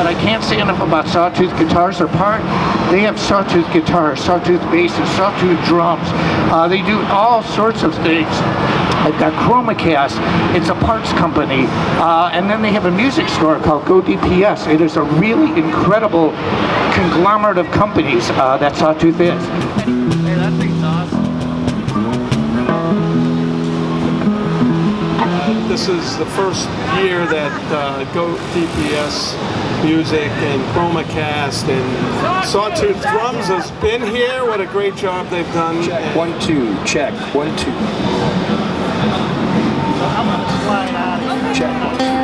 but I can't say enough about Sawtooth Guitars. They have Sawtooth guitars, Sawtooth basses, Sawtooth drums. They do all sorts of things. They've got ChromaCast. It's a parts company. And then they have a music store called Go DPS. It is a really incredible conglomerate of companies that Sawtooth is. Hey, that thing's awesome. This is the first year that Go DPS Music and ChromaCast and Sawtooth Drums has been here. What a great job they've done. Check, 1, 2, check, 1, 2. I'm gonna slide out of here. Check, 1, 2.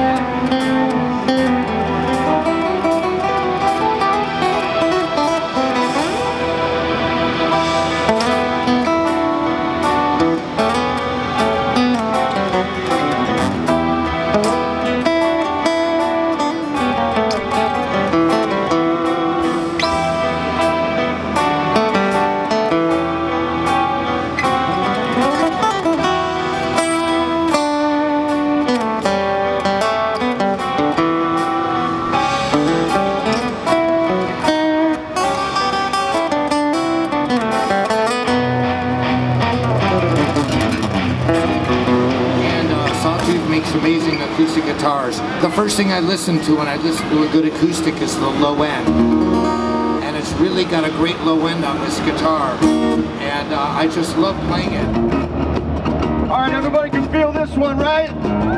Amazing acoustic guitars. The first thing I listen to when I listen to a good acoustic is the low end. And it's really got a great low end on this guitar. And I just love playing it. Alright, everybody can feel this one, right?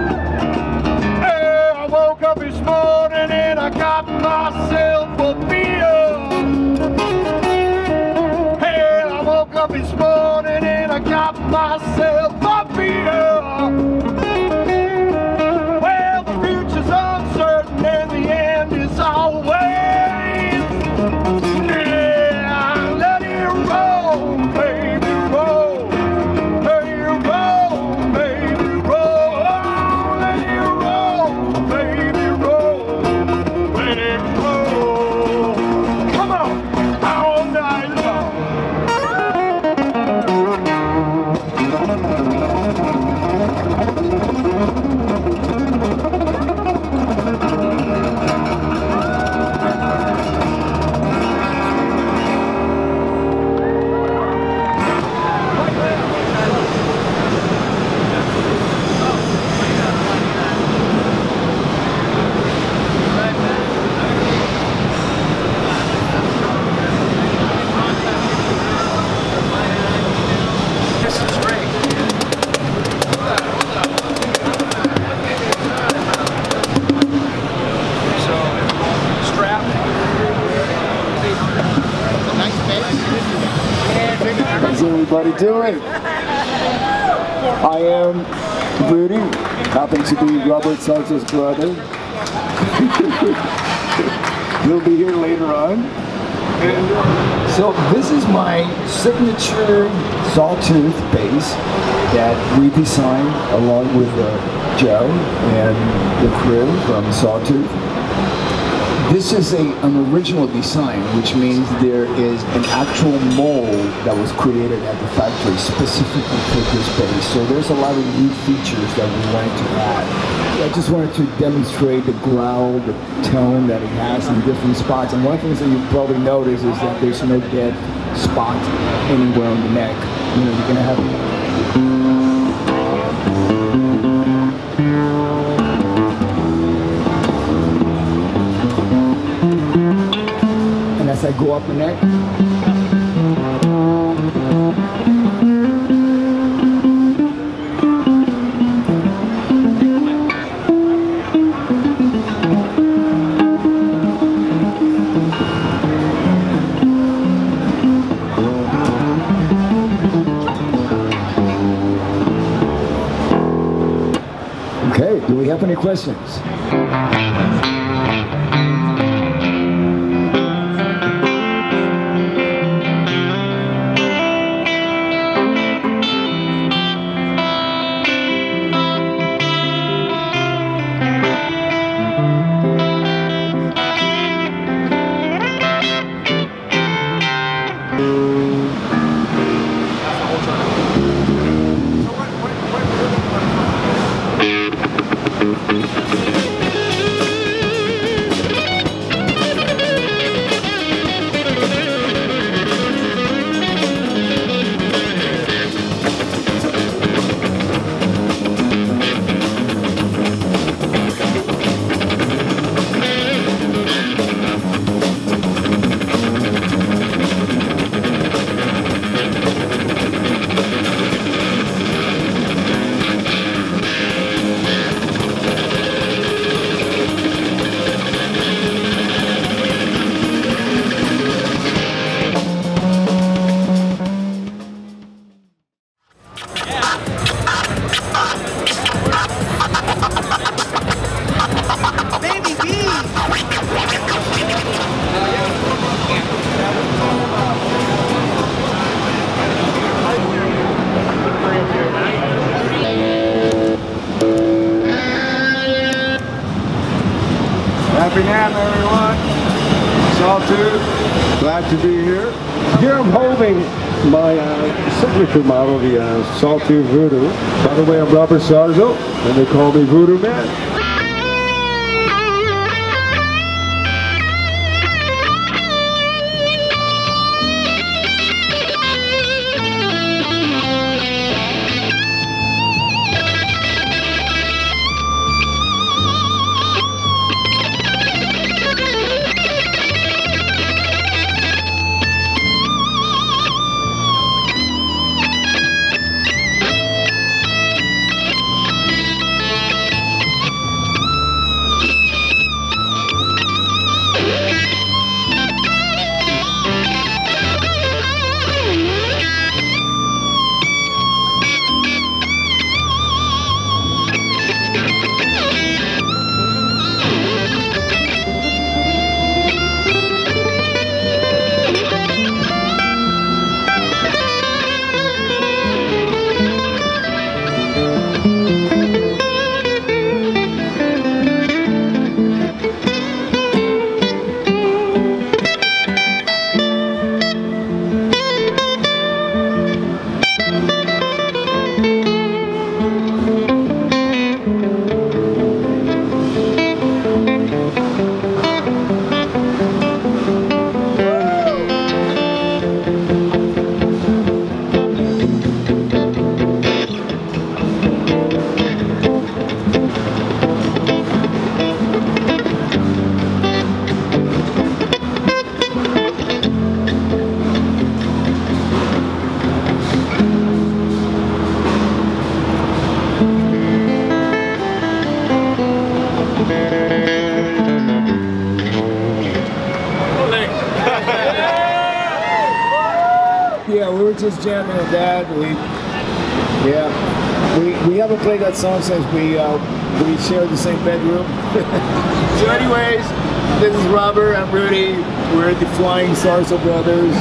Hey, I woke up this morning and I got myself a beer. Hey, I woke up this morning and I got myself a beer. And the end is always, yeah, let it roll, baby, roll, let it roll, baby, roll, let it roll, baby, roll, let it roll, come on, all night long. How's everybody doing? I am Rudy, happen to be Robert Santos' brother. He'll be here later on. So this is my signature Sawtooth bass that we designed along with Joe and the crew from Sawtooth. This is an original design, which means there is an actual mold that was created at the factory specifically for this bass. So there's a lot of new features that we wanted to add. I just wanted to demonstrate the growl, the tone that it has in different spots. And one of the things that you probably notice is that there's no dead spot anywhere on the neck. You know, you're gonna have as I go up the neck. Okay, do we have any questions? Happy Nam, everyone. Sawtooth, glad to be here. Here I'm holding my signature model, the Sawtooth Voodoo. By the way, I'm Robert Sarzo, and they call me Voodoo Man. Yeah, we were just jamming with that. We haven't played that song since we shared the same bedroom. So anyways, this is Robert, I'm Rudy. We're the Flying Sarzo Brothers.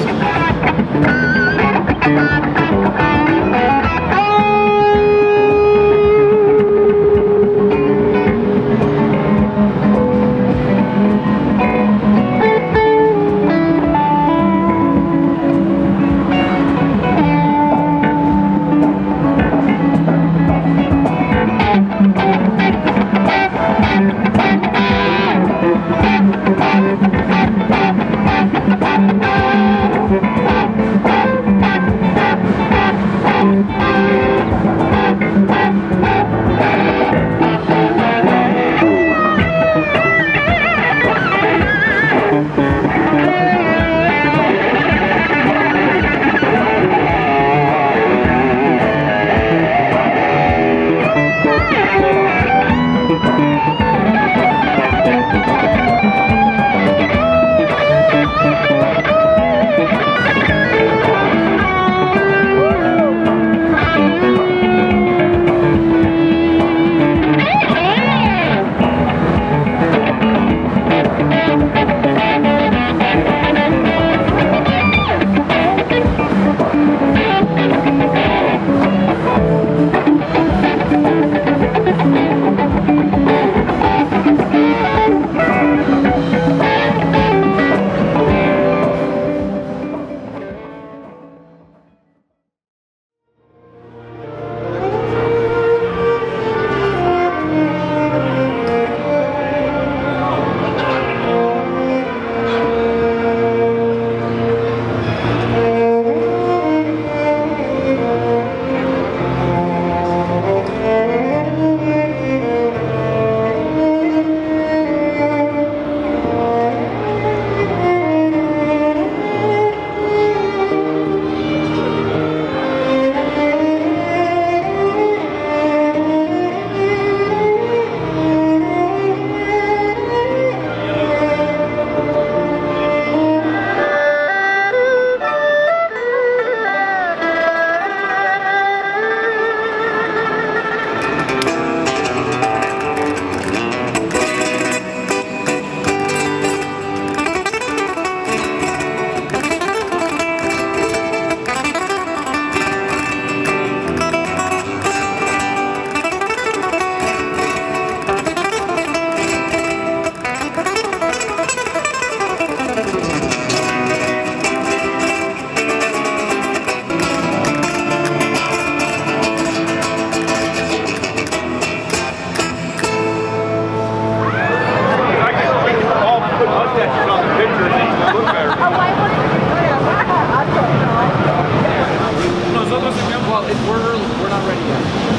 Well, we're not ready yet.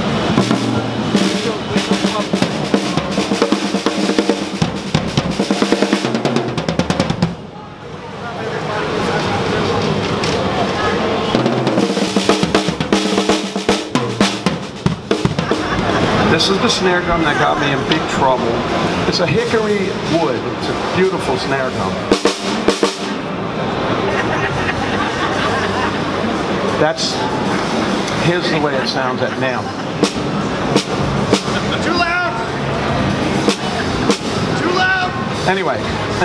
This is the snare drum that got me in big trouble. It's a hickory wood. It's a beautiful snare drum. Here's the way it sounds at now. Too loud! Too loud! Anyway.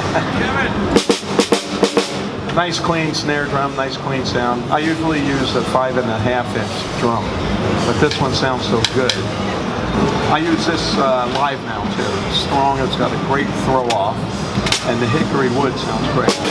Nice clean snare drum, nice clean sound. I usually use a 5.5-inch drum, but this one sounds so good. I use this live now too. It's strong, it's got a great throw off, and the hickory wood sounds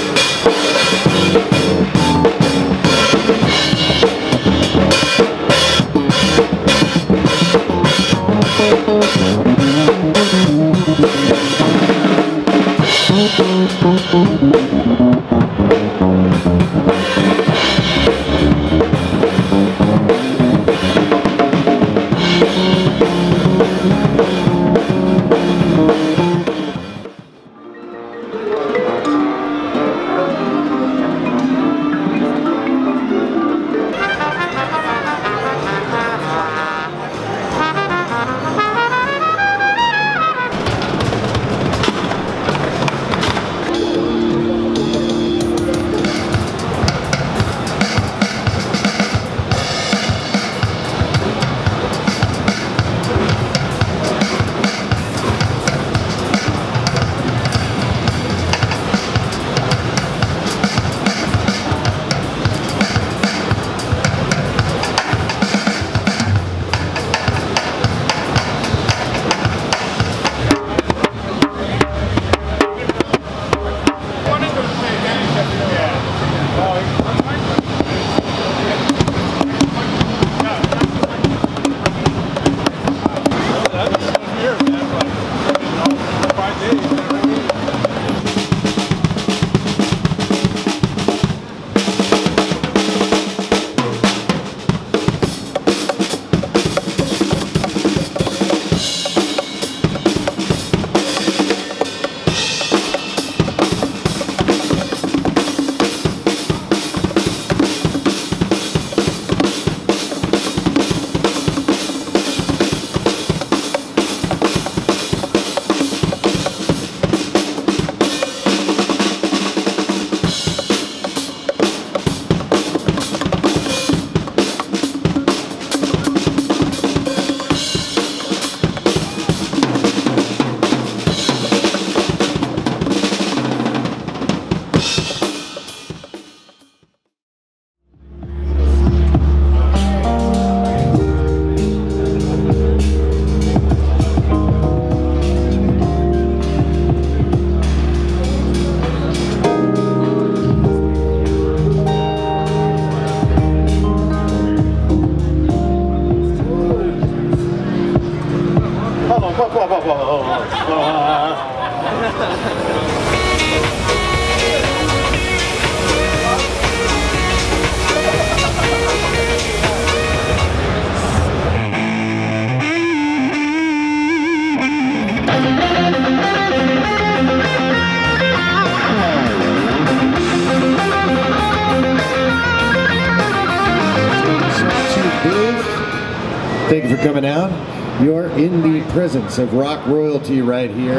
Thank you for coming out. You're in the presence of rock royalty right here.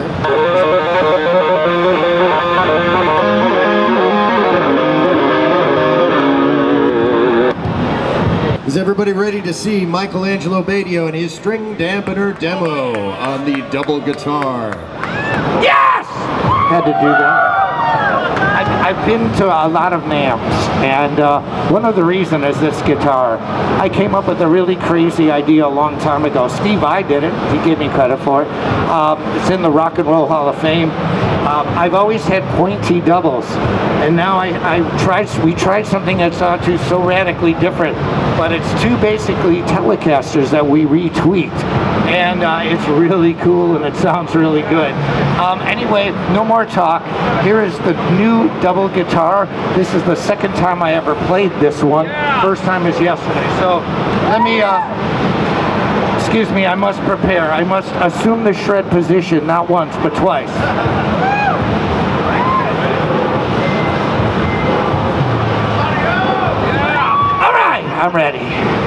Is everybody ready to see Michelangelo Badio and his string dampener demo on the double guitar? Yes! Had to do that. I've been to a lot of NAMMs, and one of the reasons is this guitar. I came up with a really crazy idea a long time ago. Steve Vai did it. He gave me credit for it. It's in the Rock and Roll Hall of Fame. I've always had pointy doubles, and now we tried something at Sawtooth so radically different, but it's two basically Telecasters that we retweaked, and it's really cool and it sounds really good. Anyway, no more talk. Here is the new double guitar. This is the second time I ever played this one. First time is yesterday. So let me, excuse me, I must prepare. I must assume the shred position, not once, but twice. All right, I'm ready.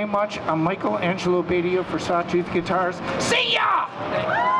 very much. I'm Michael Angelo Badio for Sawtooth Guitars. See ya!